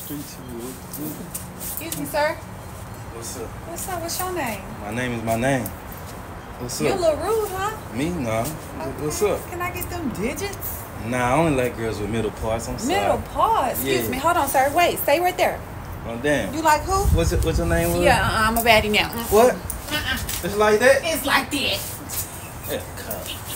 streets here. Excuse me, sir. What's up? What's up? What's your name? My name is my name. What's You a up? little rude, huh? Me? No. What's up? Can I get them digits? Nah, I only like girls with middle parts. I'm sorry. Middle pause. Excuse Yeah. me. Hold on, sir. Wait. Stay right there. Oh, damn. You like who? What's your name? Was? Yeah, I'm a baddie now. What? It's like that? It's like that. Yeah, God.